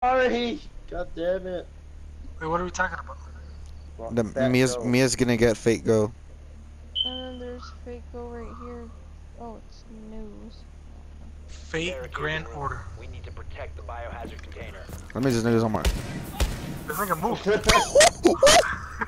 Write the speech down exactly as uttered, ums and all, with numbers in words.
Sorry. God damn it. Wait, what are we talking about? Well, The, fat Mia's, go. Mia's gonna get fake go. And then there's fake go right here. Oh, it's news. Fate Grand Order. We need to protect the biohazard container. Let me just niggas on my. This nigga move.